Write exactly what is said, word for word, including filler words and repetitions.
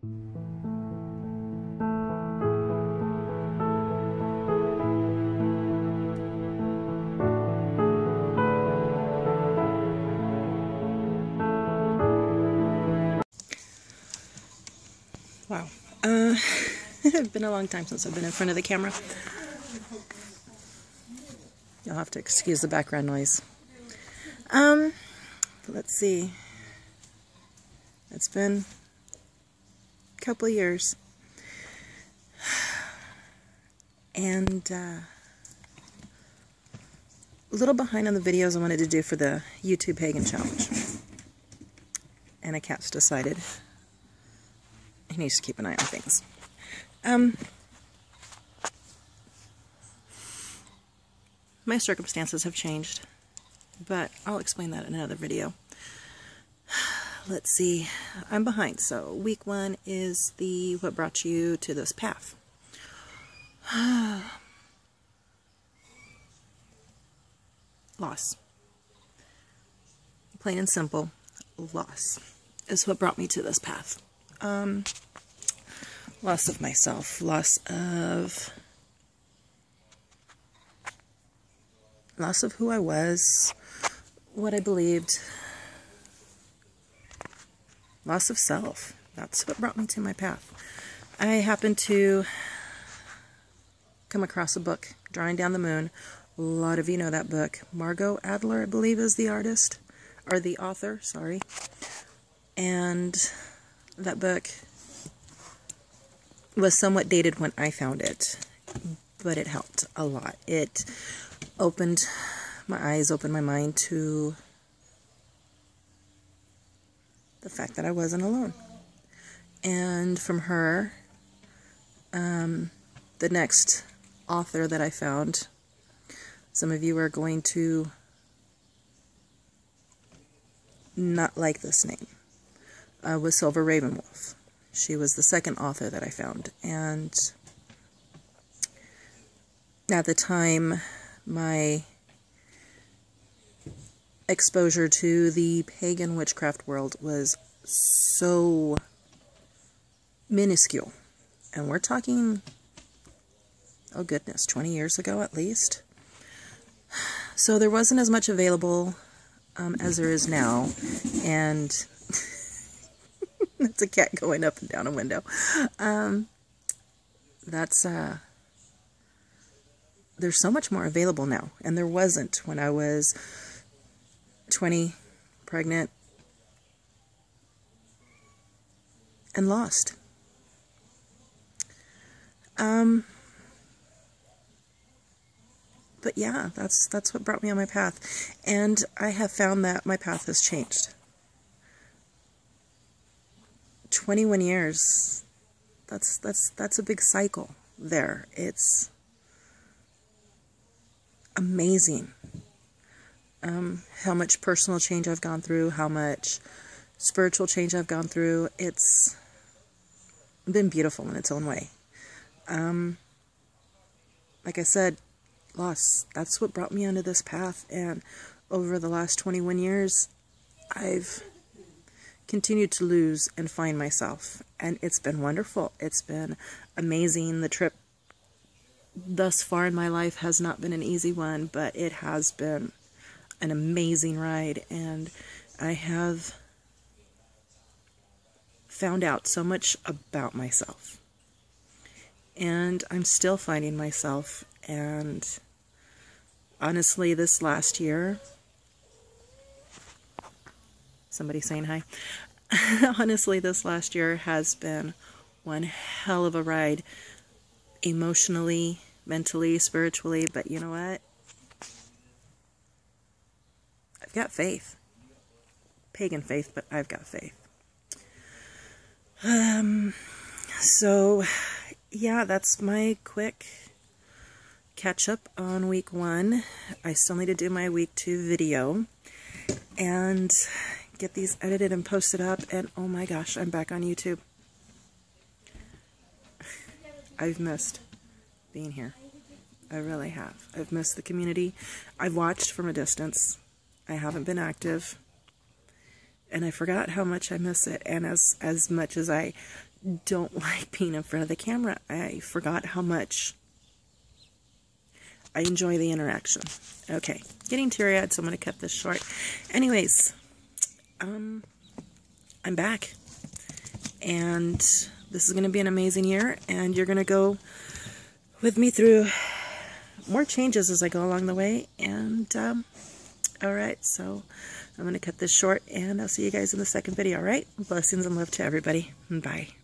Wow. Uh, it's been a long time since I've been in front of the camera. You'll have to excuse the background noise. Um, let's see. It's been a couple of years. And uh, a little behind on the videos I wanted to do for the YouTube Pagan Challenge. And a cat's decided he needs to keep an eye on things. Um, my circumstances have changed, but I'll explain that in another video. Let's see. I'm behind. So week one is the what brought you to this path. Loss. Plain and simple, loss is what brought me to this path. Um, loss of myself, loss of, loss of who I was, what I believed, loss of self. That's what brought me to my path. I happened to come across a book, Drawing Down the Moon. A lot of you know that book. Margot Adler, I believe, is the artist, or the author, sorry. And that book was somewhat dated when I found it, but it helped a lot. It opened my eyes, opened my mind to the fact that I wasn't alone. And from her, um, the next author that I found, some of you are going to not like this name. Uh, was Silver Ravenwolf. She was the second author that I found, and at the time my exposure to the pagan witchcraft world was so minuscule, and we're talking, oh goodness, twenty years ago at least. So there wasn't as much available um, as there is now, and that's a cat going up and down a window. Um, that's, uh, there's so much more available now, and there wasn't when I was twenty, pregnant, and lost. Um, but yeah, that's, that's what brought me on my path, and I have found that my path has changed. twenty-one years, that's, that's, that's a big cycle there. It's amazing um, how much personal change I've gone through, how much spiritual change I've gone through. It's been beautiful in its own way. Um, like I said, loss, that's what brought me onto this path, and over the last twenty-one years, I've continued to lose and find myself, and it's been wonderful. It's been amazing. The trip thus far in my life has not been an easy one, but it has been an amazing ride, and I have found out so much about myself, and I'm still finding myself. And honestly, this last year, somebody saying hi. Honestly, this last year has been one hell of a ride, emotionally, mentally, spiritually, but you know what? I've got faith. Pagan faith, but I've got faith. Um, so, yeah, that's my quick catch up on week one. I still need to do my week two video and get these edited and posted up, and oh my gosh, I'm back on YouTube. I've missed being here. I really have. I've missed the community. I've watched from a distance. I haven't been active, and I forgot how much I miss it. And as as much as I don't like being in front of the camera. I forgot how much I enjoy the interaction. Okay, getting teary-eyed, so I'm going to cut this short. Anyways, um, I'm back. And this is going to be an amazing year, and you're going to go with me through more changes as I go along the way. And, um, alright, so I'm going to cut this short, and I'll see you guys in the second video, alright? Blessings and love to everybody. Bye.